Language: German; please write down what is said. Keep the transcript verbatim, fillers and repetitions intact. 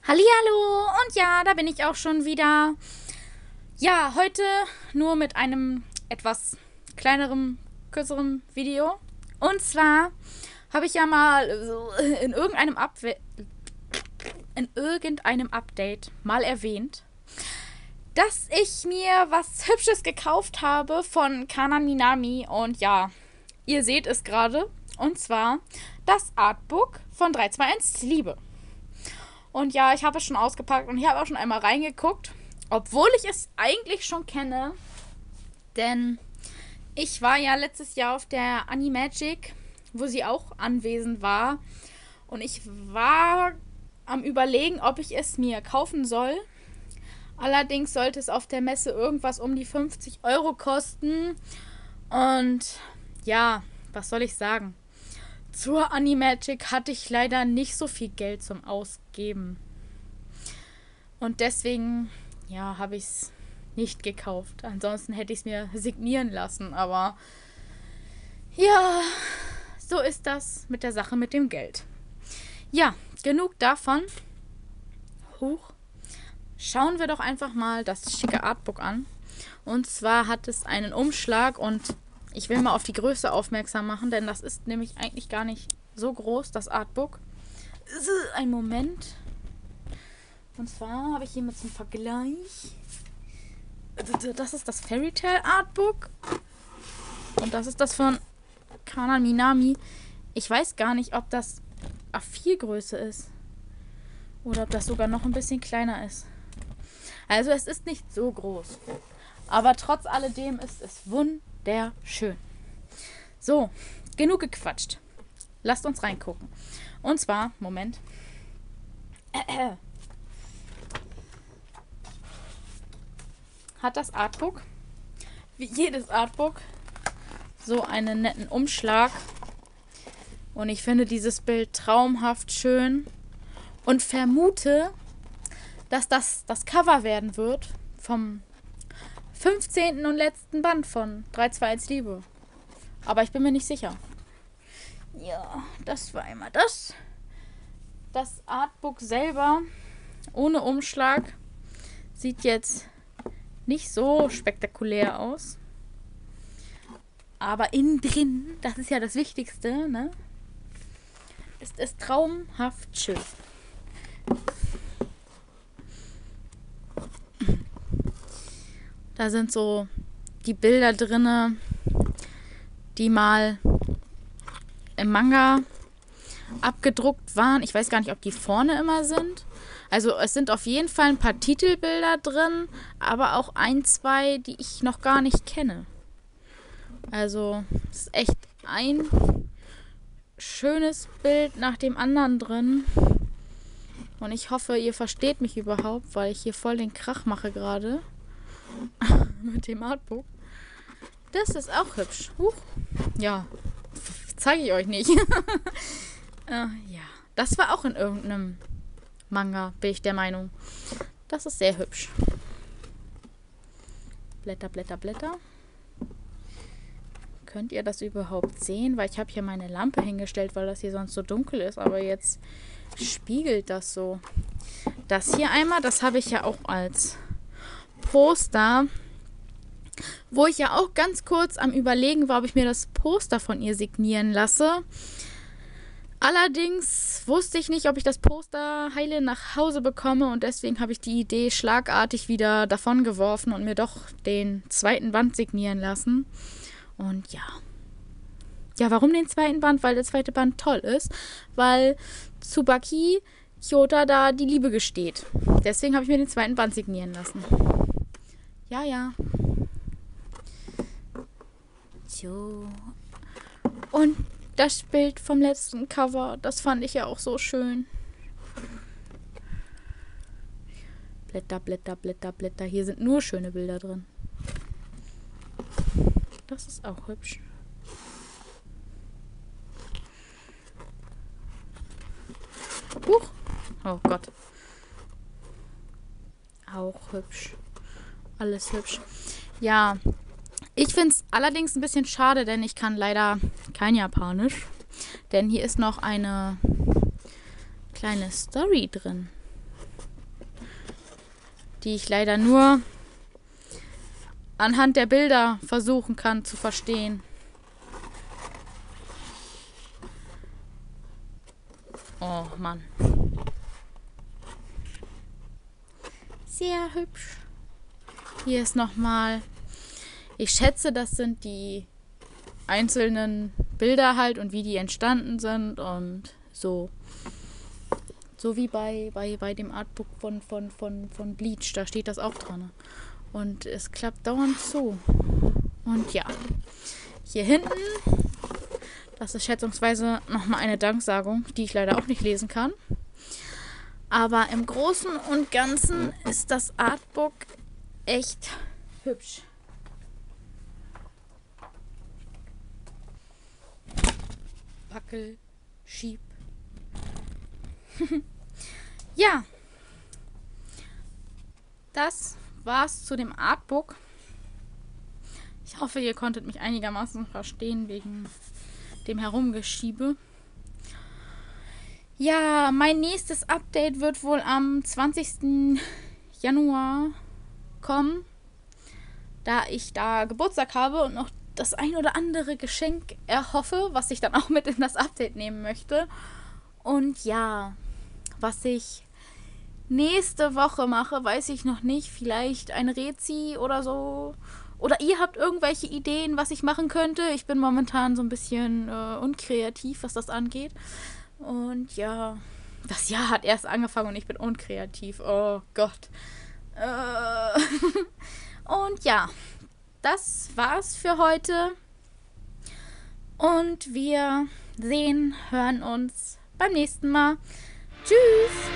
Hallihallo und ja, da bin ich auch schon wieder. Ja, heute nur mit einem etwas kleineren, kürzeren Video. Und zwar habe ich ja mal so in irgendeinem Upwe in irgendeinem Update mal erwähnt, dass ich mir was Hübsches gekauft habe von Kana Minami. Und ja, ihr seht es gerade. Und zwar das Artbook von drei zwei eins Liebe. Und ja, ich habe es schon ausgepackt und ich habe auch schon einmal reingeguckt. Obwohl ich es eigentlich schon kenne. Denn ich war ja letztes Jahr auf der Animagic, wo sie auch anwesend war. Und ich war am Überlegen, ob ich es mir kaufen soll. Allerdings sollte es auf der Messe irgendwas um die fünfzig Euro kosten. Und ja, was soll ich sagen? Zur Animagic hatte ich leider nicht so viel Geld zum Ausgeben. Und deswegen, ja, habe ich es nicht gekauft. Ansonsten hätte ich es mir signieren lassen. Aber ja, so ist das mit der Sache mit dem Geld. Ja, genug davon. Huch. Schauen wir doch einfach mal das schicke Artbook an. Und zwar hat es einen Umschlag und ich will mal auf die Größe aufmerksam machen, denn das ist nämlich eigentlich gar nicht so groß, das Artbook. Ein Moment. Und zwar habe ich hier mit zum Vergleich. Das ist das Fairy Tail Artbook. Und das ist das von Kana Minami. Ich weiß gar nicht, ob das A vier Größe ist. Oder ob das sogar noch ein bisschen kleiner ist. Also es ist nicht so groß. Aber trotz alledem ist es wunderschön. So, genug gequatscht. Lasst uns reingucken. Und zwar, Moment. Hat das Artbook, wie jedes Artbook, so einen netten Umschlag. Und ich finde dieses Bild traumhaft schön. Und vermute, dass das das Cover werden wird vom fünfzehnten und letzten Band von drei zwei eins Liebe. Aber ich bin mir nicht sicher. Ja, das war einmal das. Das Artbook selber, ohne Umschlag, sieht jetzt nicht so spektakulär aus. Aber innen drin, das ist ja das Wichtigste, ne? Ist es traumhaft schön. Da sind so die Bilder drinne, die mal im Manga abgedruckt waren. Ich weiß gar nicht, ob die vorne immer sind. Also es sind auf jeden Fall ein paar Titelbilder drin, aber auch ein, zwei, die ich noch gar nicht kenne. Also es ist echt ein schönes Bild nach dem anderen drin. Und ich hoffe, ihr versteht mich überhaupt, weil ich hier voll den Krach mache gerade. Mit dem Artbook. Das ist auch hübsch. Huch. Ja, zeige ich euch nicht. äh, ja, das war auch in irgendeinem Manga, bin ich der Meinung. Das ist sehr hübsch. Blätter, Blätter, Blätter. Könnt ihr das überhaupt sehen? Weil ich habe hier meine Lampe hingestellt, weil das hier sonst so dunkel ist. Aber jetzt spiegelt das so. Das hier einmal, das habe ich ja auch als Poster, wo ich ja auch ganz kurz am Überlegen war, ob ich mir das Poster von ihr signieren lasse. Allerdings wusste ich nicht, ob ich das Poster heile nach Hause bekomme und deswegen habe ich die Idee schlagartig wieder davon geworfen und mir doch den zweiten Band signieren lassen. Und ja. Ja, warum den zweiten Band? Weil der zweite Band toll ist, weil Tsubaki Hyota da die Liebe gesteht. Deswegen habe ich mir den zweiten Band signieren lassen. Ja, ja. So. Und das Bild vom letzten Cover, das fand ich ja auch so schön. Blätter, Blätter, Blätter, Blätter. Hier sind nur schöne Bilder drin. Das ist auch hübsch. Huch. Oh Gott. Auch hübsch. Alles hübsch. Ja, ich finde es allerdings ein bisschen schade, denn ich kann leider kein Japanisch. Denn hier ist noch eine kleine Story drin. die ich leider nur anhand der Bilder versuchen kann zu verstehen. Oh Mann. Sehr hübsch. Hier ist nochmal, ich schätze, das sind die einzelnen Bilder halt und wie die entstanden sind und so. So wie bei, bei, bei dem Artbook von, von, von, von Bleach, da steht das auch dran. Und es klappt dauernd zu. Und ja, hier hinten, das ist schätzungsweise nochmal eine Danksagung, die ich leider auch nicht lesen kann. Aber im Großen und Ganzen ist das Artbook echt hübsch. Wackel, schieb. Ja, das war's zu dem Artbook. Ich hoffe, ihr konntet mich einigermaßen verstehen wegen dem Herumgeschiebe. Ja, mein nächstes Update wird wohl am zwanzigsten Januar kommen, da ich da Geburtstag habe und noch das ein oder andere Geschenk erhoffe, was ich dann auch mit in das Update nehmen möchte. Und ja, was ich nächste Woche mache, weiß ich noch nicht. Vielleicht ein Rezi oder so. Oder ihr habt irgendwelche Ideen, was ich machen könnte. Ich bin momentan so ein bisschen äh, unkreativ, was das angeht. Und ja, das Jahr hat erst angefangen und ich bin unkreativ. Oh Gott. Äh und ja, das war's für heute. Und wir sehen, hören uns beim nächsten Mal. Tschüss!